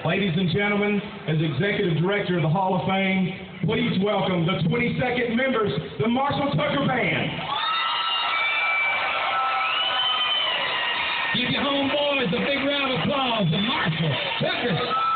Ladies and gentlemen, as Executive Director of the Hall of Fame, please welcome the 22nd members, the Marshall Tucker Band. Give your homeboys a big round of applause, the Marshall Tucker